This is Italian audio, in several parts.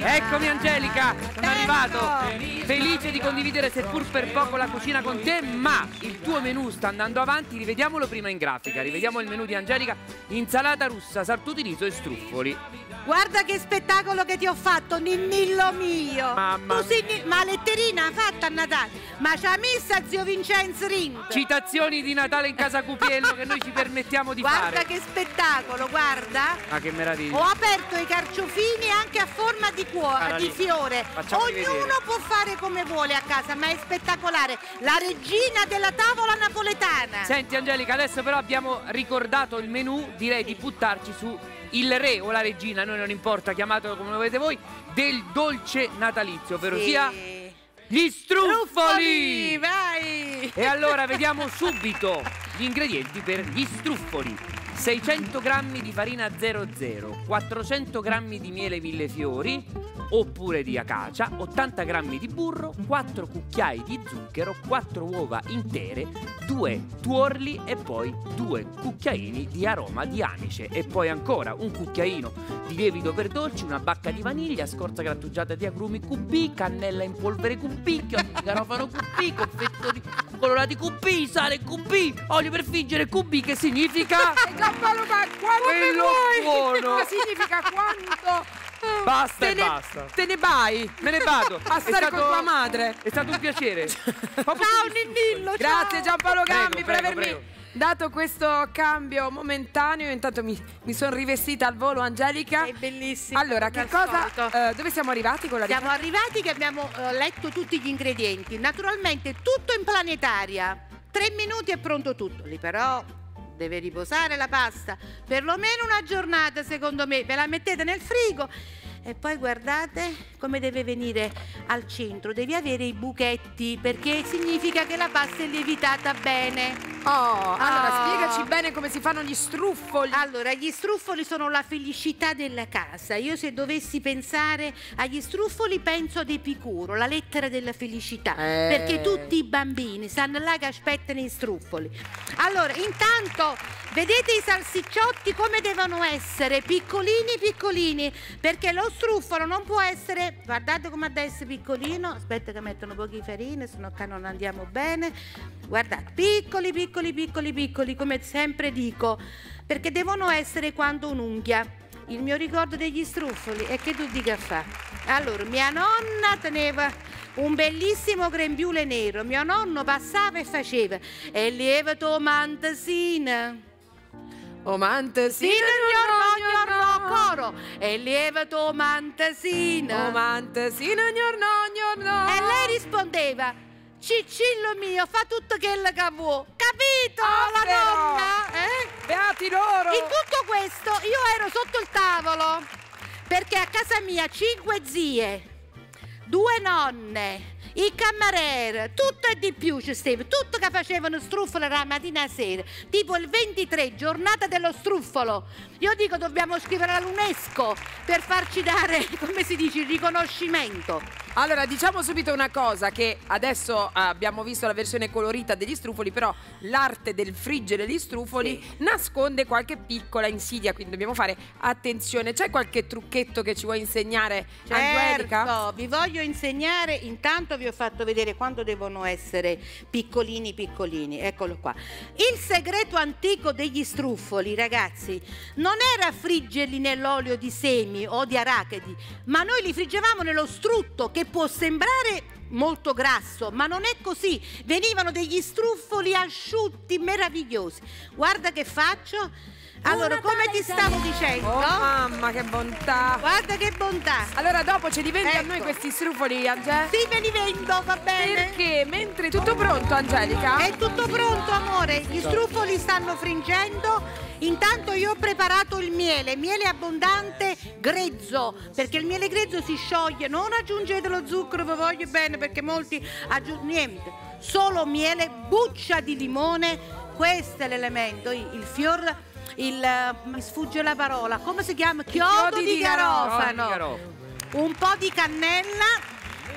Eccomi Angelica, sono arrivato. Felice di condividere seppur per poco la cucina con te, ma il tuo menù sta andando avanti, rivediamolo prima in grafica. Rivediamo il menù di Angelica: insalata russa, saltù di riso e struffoli. Guarda che spettacolo che ti ho fatto, ninnillo mio. Mamma mia. Ma letterina fatta a Natale, ma ci ha messa zio Vincenzo Rint. Citazioni di Natale in casa Cupiello che noi ci permettiamo di fare. Guarda che spettacolo, guarda. Ma che meraviglia. Ho aperto i carciofini anche a forma di fiore. Ognuno può fare come vuole a casa, ma è spettacolare. La regina della tavola napoletana. Senti Angelica, adesso però abbiamo ricordato il menù, direi di buttarci su il re o la regina, noi non importa, chiamatelo come lo volete voi, del dolce natalizio, ovvero sia gli struffoli! Vai! E allora vediamo subito gli ingredienti per gli struffoli: 600 g di farina 00, 400 g di miele millefiori oppure di acacia, 80 g di burro, 4 cucchiai di zucchero, 4 uova intere, 2 tuorli e poi 2 cucchiaini di aroma di anice e poi ancora un cucchiaino di lievito per dolci, una bacca di vaniglia, scorza grattugiata di agrumi QB, cannella in polvere QB, chiodi di garofano QB, confezioni colorati QB, sale QB, olio per friggere QB, che significa? Giampaolo, ma quanto quello buono! Che significa quanto? Basta e basta. Te ne vai. Me ne vado. A stare con tua madre. È stato un piacere. Ciao Ninnillo. Grazie Giampaolo Gambi per avermi prego. dato questo cambio momentaneo. Intanto mi sono rivestita al volo, Angelica. È bellissimo. Allora, che cosa? Dove siamo arrivati con la Siamo arrivati che abbiamo letto tutti gli ingredienti. Naturalmente tutto in planetaria. 3 minuti è pronto tutto. Lì però deve riposare la pasta perlomeno una giornata, secondo me. Ve la mettete nel frigo e poi guardate come deve venire al centro. Devi avere i buchetti, perché significa che la pasta è lievitata bene. Allora spiegaci bene come si fanno gli struffoli. Allora, gli struffoli sono la felicità della casa. Io, se dovessi pensare agli struffoli, penso ad Epicuro, la lettera della felicità, perché tutti i bambini stanno là che aspettano i struffoli. Allora, intanto vedete i salsicciotti come devono essere? Piccolini piccolini, perché lo struffolo non può essere, guardate come deve essere piccolino. Aspetta che mettono pochi farine, sennò qua non andiamo bene. Guardate, piccoli piccoli piccoli piccoli, come sempre dico, perché devono essere quanto un'unghia. Il mio ricordo degli struffoli è che tu dica fa. Allora, mia nonna teneva un bellissimo grembiule nero. Mio nonno passava e faceva: e lievito mantasina. O mantasina, Gnorno, coro. E lievito mantasina. O mantasina, gnorno. E lei rispondeva: Ciccillo mio, fa tutto quello che vuoi. Capito? La però. nonna? Beati loro. In tutto questo io ero sotto il tavolo, perché a casa mia 5 zie, 2 nonne, il cameriere, tutto e di più ci stava, tutto che facevano struffolo la mattina a sera, tipo il 23, giornata dello struffolo. Io dico, dobbiamo scrivere all'UNESCO per farci dare, come si dice, il riconoscimento. Allora, diciamo subito una cosa, che adesso abbiamo visto la versione colorita degli struffoli, però l'arte del friggere gli struffoli nasconde qualche piccola insidia, quindi dobbiamo fare attenzione. C'è qualche trucchetto che ci vuoi insegnare, Angelica? Certo, vi voglio insegnare. Intanto vi ho fatto vedere quanto devono essere piccolini piccolini, eccolo qua. Il segreto antico degli struffoli, ragazzi, non era friggerli nell'olio di semi o di arachidi, ma noi li friggevamo nello strutto, che può sembrare molto grasso, ma non è così. Venivano degli struffoli asciutti, meravigliosi. Guarda che faccio. Allora, come ti stavo dicendo, oh mamma, che bontà. Guarda che bontà. Allora dopo ce li vendi a noi questi struffoli, Angelica? Sì, me li vendo, va bene. Perché mentre tutto pronto, Angelica? È tutto pronto, amore. Gli struffoli stanno friggendo. Intanto io ho preparato il miele abbondante, grezzo, perché il miele grezzo si scioglie. Non aggiungete lo zucchero, vi voglio bene, perché molti aggiungono niente. Solo miele, buccia di limone, questo è l'elemento, il fior, mi sfugge la parola, come si chiama? Chiodo di garofano, un po' di cannella.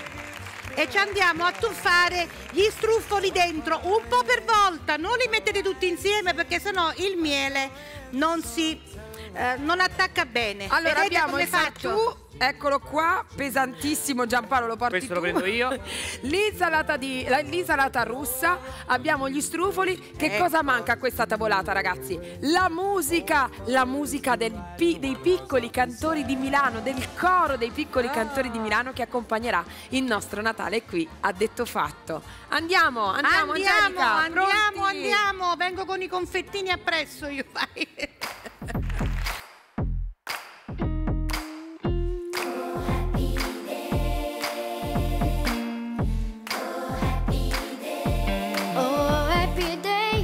E ci andiamo a tuffare gli struffoli dentro, un po' per volta, non li mettete tutti insieme, perché sennò il miele non si non attacca bene. Allora Vedete abbiamo come il faccio? sartù, eccolo qua, pesantissimo. Giampaolo, lo porti Questo tu. lo prendo io. L'insalata russa, abbiamo gli strufoli. Che cosa manca a questa tavolata, ragazzi? La musica dei piccoli cantori di Milano, del coro dei piccoli cantori di Milano che accompagnerà il nostro Natale qui a Detto Fatto. Andiamo, Angelica, pronti? Vengo con i confettini appresso io, vai. Oh, happy day.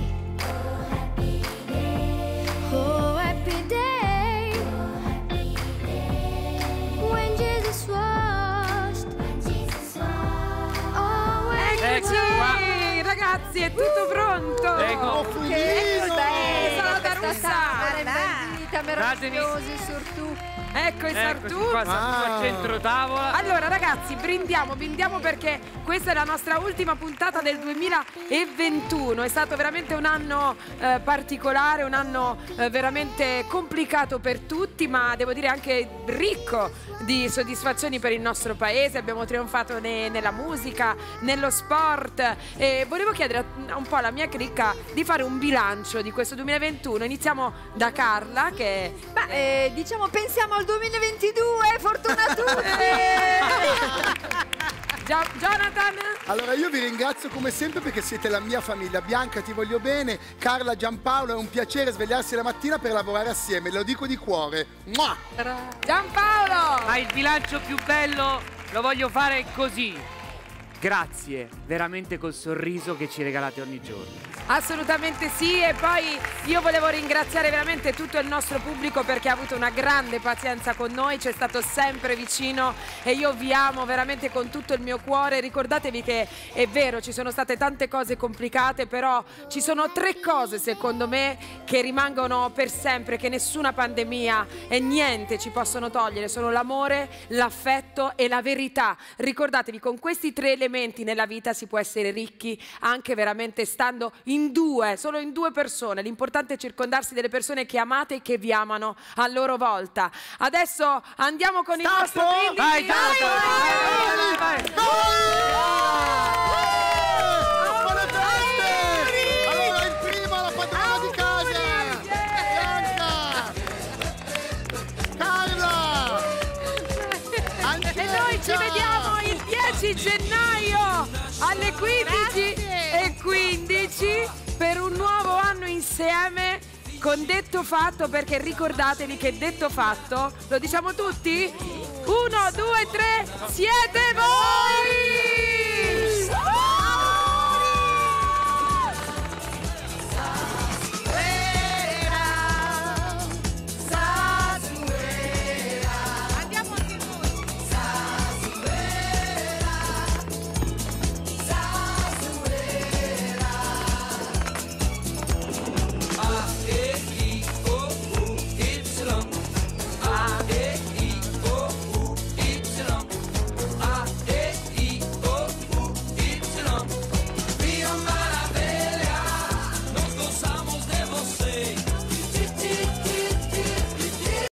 Oh, happy day. When Jesus washed. Oh, when Ecco qua. Ragazzi, è tutto pronto. Ecco. Salata russa. meravigliosi surtù. Ecco il Eccoci sartù. qua, sartù a centro tavola. Allora ragazzi, brindiamo perché questa è la nostra ultima puntata del 2021. È stato veramente un anno particolare, un anno veramente complicato per tutti, ma devo dire anche ricco di soddisfazioni per il nostro paese. Abbiamo trionfato nella musica, nello sport, e volevo chiedere un po' alla mia cricca di fare un bilancio di questo 2021. Iniziamo da Carla che... diciamo pensiamo al 2022, fortuna a tutti! Jonathan? Allora io vi ringrazio come sempre perché siete la mia famiglia. Bianca, ti voglio bene. Carla, Giampaolo, è un piacere svegliarsi la mattina per lavorare assieme, lo dico di cuore. Mua! Giampaolo! Ma il bilancio più bello lo voglio fare così. Grazie, veramente col sorriso che ci regalate ogni giorno. Assolutamente sì, e poi io volevo ringraziare veramente tutto il nostro pubblico perché ha avuto una grande pazienza con noi, ci è stato sempre vicino e io vi amo veramente con tutto il mio cuore. Ricordatevi che è vero, ci sono state tante cose complicate, però ci sono 3 cose secondo me che rimangono per sempre, che nessuna pandemia e niente ci possono togliere, sono l'amore, l'affetto e la verità. Ricordatevi, con questi 3 elementi nella vita si può essere ricchi anche veramente stando in 2, solo in 2 persone. L'importante è circondarsi delle persone che amate e che vi amano a loro volta. Adesso andiamo con il nostro brindisi. Vai, vai. Buone feste! Allora il primo, la padrona di casa! Bianca! Carla! E noi ci vediamo il 10 gennaio alle 15:15 per un nuovo anno insieme con Detto Fatto, perché ricordatevi che Detto Fatto, lo diciamo tutti? 1, 2, 3, siete voi!